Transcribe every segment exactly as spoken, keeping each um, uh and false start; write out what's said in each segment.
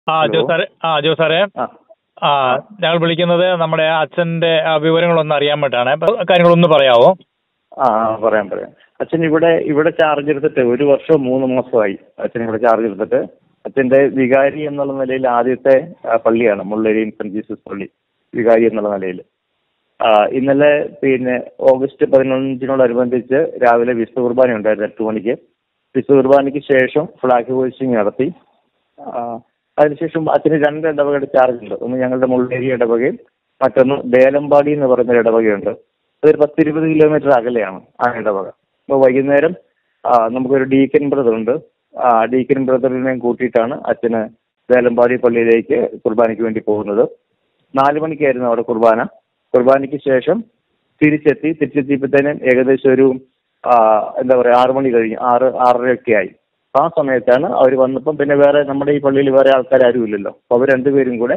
ആ ഹലോ. ജോ സാറേ ആ ജോ സാറേ ആ ആ ആ ഞങ്ങൾ വിളിക്കുന്നത് നമ്മുടെ അച്ഛൻ്റെ ആ, വിവരങ്ങളൊന്ന് അറിയാൻ വേണ്ടിയിട്ടാണ്. അപ്പൊ കാര്യങ്ങളൊന്ന് പറയാവോ? ആ ആ, പറയാം പറയാം. അച്ഛൻ ഇവിടെ ഇവിടെ ചാർജ് എടുത്തിട്ട് ഒരു വർഷം മൂന്ന് മാസമായി. അച്ഛൻ ഇവിടെ ചാർജ് എടുത്തിട്ട് അച്ഛന്റെ വികാരി എന്നുള്ള നിലയിൽ ആദ്യത്തെ ആ, പള്ളിയാണ് മുള്ളേരി സെന്റ് ജീസസ് പള്ളി, വികാരി എന്നുള്ള നിലയിൽ. ആ, ഇന്നലെ പിന്നെ ഓഗസ്റ്റ് പതിനഞ്ചിനോടനുബന്ധിച്ച് രാവിലെ വിശുദ്ധ കുർബാന ഉണ്ടായിരുന്നു എട്ട് മണിക്ക്. വിശുദ്ധ കുർബാനയ്ക്ക് ശേഷം ഫ്ലാഗ് ഹോയിസ്റ്റിംഗ് നടത്തി. ആ, അതിനുശേഷം അച്ഛന് രണ്ട് ഇടവകയുടെ ചാർജ് ഉണ്ട്. ഒന്ന് ഞങ്ങളുടെ മുള്ളേരി ഇടവകയും മറ്റൊന്ന് ദേലമ്പാടി എന്ന് പറയുന്ന ഒരു ഇടവകയുണ്ട്. അതൊരു പത്തിരുപത് കിലോമീറ്റർ അകലെയാണ് ആ ഇടവക. അപ്പോൾ വൈകുന്നേരം ആ, നമുക്കൊരു ഡീക്കൻ ബ്രദർ ഉണ്ട്. ആ ഡീക്കൻ ബ്രദറിനെയും കൂട്ടിയിട്ടാണ് അച്ഛന് ദേലമ്പാടി പള്ളിയിലേക്ക് കുർബാനയ്ക്ക് വേണ്ടി പോകുന്നത്. നാല് മണിക്കായിരുന്നു അവിടെ കുർബാന. കുർബാനയ്ക്ക് ശേഷം തിരിച്ചെത്തി തിരിച്ചെത്തിയപ്പോഴത്തേനും ഏകദേശം ഒരു ആ, എന്താ പറയുക ആറ് മണി കഴിഞ്ഞ് ആറ് ആറരയൊക്കെ ആയി. ആ സമയത്താണ് അവർ വന്നപ്പം പിന്നെ വേറെ നമ്മുടെ ഈ പള്ളിയിൽ വേറെ ആൾക്കാരും ഇല്ലല്ലോ. അപ്പോൾ അവർ രണ്ടുപേരും കൂടെ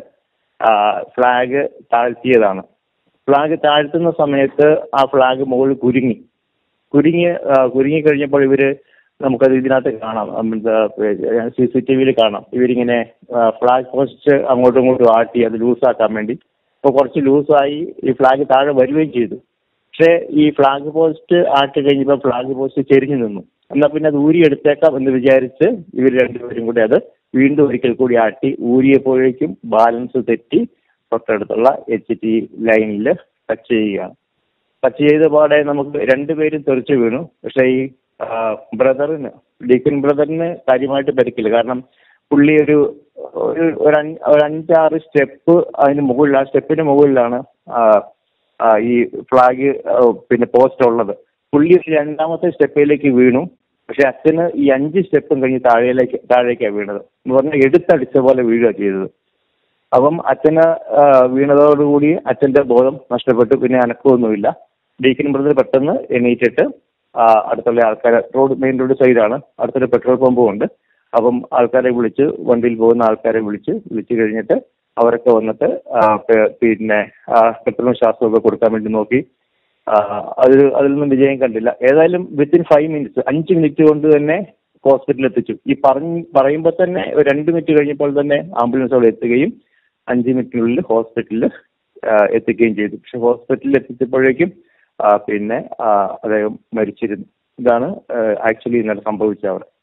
ഫ്ലാഗ് താഴ്ത്തിയതാണ്. ഫ്ലാഗ് താഴ്ത്തുന്ന സമയത്ത് ആ ഫ്ലാഗ് മുകളിൽ കുരുങ്ങി കുരുങ്ങി ആ, കുരുങ്ങി കഴിഞ്ഞപ്പോൾ ഇവര് നമുക്കത് ഇതിനകത്ത് കാണാം, സി സി ടി വിയിൽ കാണാം. ഇവരിങ്ങനെ ഫ്ലാഗ് പോസ്റ്റ് അങ്ങോട്ടും ഇങ്ങോട്ടും ആട്ടി അത് ലൂസാക്കാൻ വേണ്ടി. അപ്പോൾ കുറച്ച് ലൂസായി ഈ ഫ്ലാഗ് താഴെ വരികയും ചെയ്തു. പക്ഷേ ഈ ഫ്ലാഗ് പോസ്റ്റ് ആട്ടി കഴിഞ്ഞപ്പോൾ ഫ്ലാഗ് പോസ്റ്റ് ചെരിഞ്ഞു നിന്നു. എന്നാൽ പിന്നെ അത് ഊരിയെടുത്തേക്കാം എന്ന് വിചാരിച്ച് ഇവർ രണ്ടുപേരും കൂടി അത് വീണ്ടും ഒരിക്കൽ കൂടി ആട്ടി ഊരിയപ്പോഴേക്കും ബാലൻസ് തെറ്റി തൊട്ടടുത്തുള്ള എച്ച് ടി ലൈനിൽ ടച്ച് ചെയ്യുകയാണ്. ടച്ച് ചെയ്ത പാടെ നമുക്ക് രണ്ടുപേരും തെറിച്ച് വീണു. പക്ഷേ ഈ ബ്രദറിന് ഡീക്കൻ ബ്രദറിന് കാര്യമായിട്ട് പരിക്കില്ല. കാരണം പുള്ളി ഒരു ഒരു ഒരു അഞ്ച് ഒരു അഞ്ചാറ് സ്റ്റെപ്പ് അതിന് മുകളിൽ, ആ സ്റ്റെപ്പിന് മുകളിലാണ് ആ, ആ, ഈ ഫ്ലാഗ് പിന്നെ പോസ്റ്റ് ഉള്ളത്. പുള്ളി ഒരു രണ്ടാമത്തെ സ്റ്റെപ്പിലേക്ക് വീണു. പക്ഷെ അച്ഛന് ഈ അഞ്ച് സ്റ്റെപ്പും കഴിഞ്ഞ് താഴേലേക്ക് താഴേക്കാണ് വീണത്. എന്ന് പറഞ്ഞാൽ എടുത്തടിച്ച പോലെ വീഴുക ചെയ്തത്. അപ്പം അച്ഛന് ആ, വീണതോടുകൂടി അച്ഛന്റെ ബോധം നഷ്ടപ്പെട്ടു. പിന്നെ അനക്കമൊന്നുമില്ല. ഡീക്കൻ ബ്രദർ പെട്ടെന്ന് എണീറ്റിട്ട് ആ, അടുത്തുള്ള ആൾക്കാരെ, റോഡ് മെയിൻ റോഡ് സൈഡാണ്, അടുത്തൊരു പെട്രോൾ പമ്പും ഉണ്ട്. അപ്പം ആൾക്കാരെ വിളിച്ച്, വണ്ടിയിൽ പോകുന്ന ആൾക്കാരെ വിളിച്ച് വിളിച്ചു കഴിഞ്ഞിട്ട് അവരൊക്കെ വന്നിട്ട് ആ, പെ- പിന്നെ പെട്രോളും ശ്വാസമൊക്കെ കൊടുക്കാൻ വേണ്ടി നോക്കി. ആ, അതിൽ അതിൽ നിന്നും വിജയം കണ്ടില്ല. ഏതായാലും വിത്തിൻ ഫൈവ് മിനിറ്റ്സ് അഞ്ച് മിനിറ്റ് കൊണ്ട് തന്നെ ഹോസ്പിറ്റലിൽ എത്തിച്ചു. ഈ പറഞ്ഞ് പറയുമ്പോൾ തന്നെ ഒരു രണ്ട് മിനിറ്റ് കഴിഞ്ഞപ്പോൾ തന്നെ ആംബുലൻസ് അവിടെ എത്തുകയും അഞ്ച് മിനിറ്റിനുള്ളിൽ ഹോസ്പിറ്റലിൽ എത്തിക്കുകയും ചെയ്തു. പക്ഷെ ഹോസ്പിറ്റലിൽ എത്തിച്ചപ്പോഴേക്കും ആ, പിന്നെ ആ, അദ്ദേഹം മരിച്ചിരുന്നു. ഇതാണ് ആക്ച്വലി ഇന്നലെ സംഭവിച്ചത് അവിടെ.